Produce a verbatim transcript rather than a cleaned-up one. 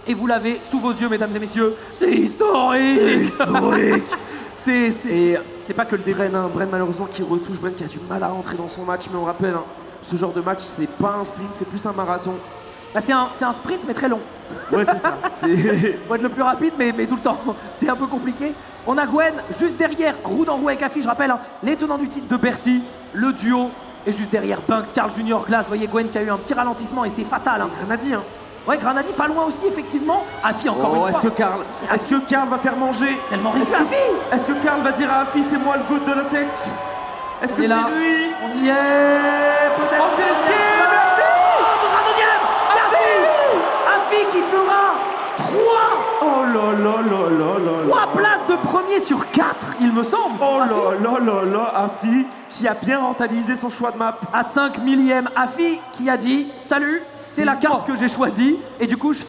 et vous l'avez sous vos yeux, mesdames et messieurs. C'est historique. Historique. C'est Et c'est pas que le début. Bren, hein, Bren malheureusement qui retouche, Bren qui a du mal à rentrer dans son match, mais on rappelle, hein, ce genre de match c'est pas un sprint, c'est plus un marathon. Bah, c'est un, c'est un sprint mais très long. Ouais c'est ça, c'est... Faut être le plus rapide mais, mais tout le temps, c'est un peu compliqué. On a Gwen juste derrière, roue dans roue avec Afi, je rappelle, hein, les tenants du titre de Bercy, le duo, et juste derrière Banks, Carl Junior, Glass, vous voyez Gwen qui a eu un petit ralentissement et c'est fatal. Hein. Granadi, hein. Ouais, Granadi pas loin aussi effectivement. Afi encore Oh, une est-ce fois. que Karl, est-ce que Karl va faire manger? Tellement risqué Est-ce que- Afi. Est-ce que Karl va dire à Afi c'est moi le goût de la tech? Est-ce On que est c'est là. lui? On y est. Peut-être. Oh c'est risqué! Oh, ce sera deuxième. Afi. Afi qui fera trois. Oh là là là là là là. Trois places de premier sur quatre, il me semble. Oh Afi. là là là là, Afi qui a bien rentabilisé son choix de map. À cinq millième, Afi qui a dit « Salut, c'est la carte que j'ai choisie et du coup je